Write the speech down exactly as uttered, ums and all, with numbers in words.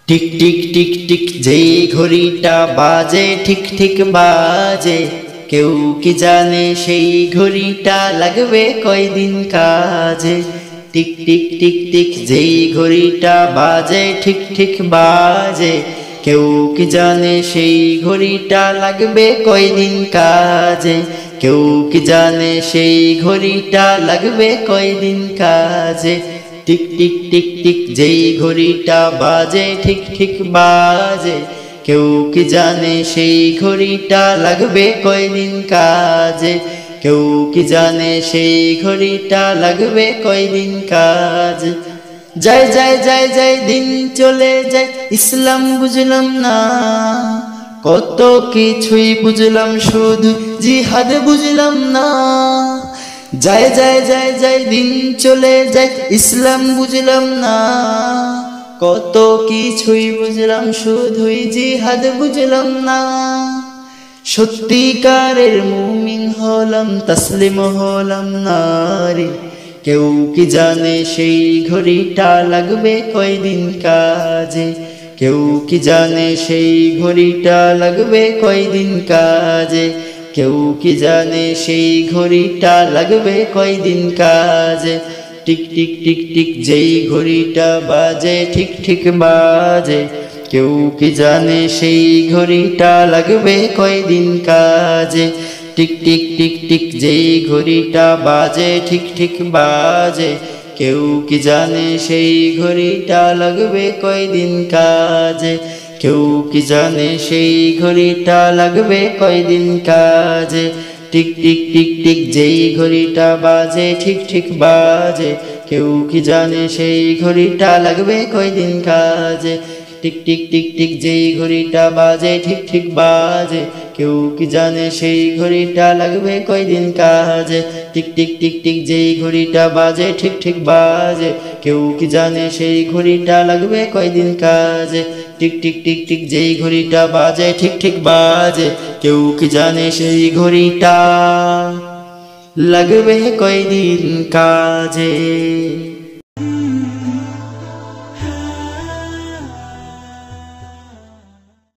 Tick tick tick tick যেই ঘড়িটা বাজে ঠিক ঠিক বাজে, কেউ কি জানে সেই ঘড়িটা লাগবে কয়দিন কাজে। টিক টিক টিক টিক যেই ঘড়িটা বাজে ঠিক ঠিক বাজে, কেউ কি জানে সেই ঘড়িটা লাগবে কয়দিন কাজে। কেউ কি জানে সেই ঘড়িটা লাগবে কয়দিন কাজে। টিক টিক টিক টিক যেই ঘড়িটা বাজে ঠিক ঠিক বাজে, কেউ কি জানে সেই ঘড়িটা লাগবে কয়দিন কাজে। কেউ কি জানে সেই ঘড়িটা লাগবে কয়দিন কাজে। যায় যায় যায় যায় দিন চলে যায়, ইসলাম বুঝলাম না, কত কিছুই বুঝলাম শুধু জিহাদ বুঝলাম না। যায় যায় যায় যায় দিন চলে যায়, ইসলাম বুঝলাম না, কত কিছুই বুঝলাম শুধুই জিহাদ বুঝলাম না। সত্যিকারের মুমিন হলাম, তাসলিম হলাম না রে। কেউ কি জানে সেই ঘড়িটা লাগবে কয়দিন কাজে। কেউ কি জানে সেই ঘড়িটা লাগবে কয়দিন কাজে। কেউ কি জানে সেই ঘড়িটা লাগবে কয়দিন কাজে। টিক টিক টিক টিক যেই ঘড়িটা বাজে ঠিক ঠিক বাজে, কেউ কি জানে সেই ঘড়িটা লাগবে কয়দিন কাজে। টিক টিক টিক টিক যেই ঘড়িটা বাজে ঠিক ঠিক বাজে, কেউ কি জানে সেই ঘড়িটা লাগবে কয়দিন কাজে। কেউ কি জানে সেই ঘড়িটা লাগবে কয়দিন কাজে। টিক টিক টিক টিক যেই ঘড়িটা বাজে ঠিক ঠিক বাজে, কেউ কি জানে সেই ঘড়িটা লাগবে কয়দিন কাজে। টিক টিক টিক টিক যেই ঘড়িটা বাজে ঠিক ঠিক বাজে, কেউ কি জানে সেই ঘড়িটা লাগবে কয়দিন কাজে। টিক টিক টিক টিক যেই ঘড়িটা বাজে ঠিক ঠিক বাজে, কেউ কি জানে সেই ঘড়িটা লাগবে কয়দিন কাজে। টিক টিক টিক টিক যেই ঘড়িটা বাজে ঠিক ঠিক বাজে, কেউ কি জানে সেই ঘড়িটা লাগবে কয়দিন কাজে।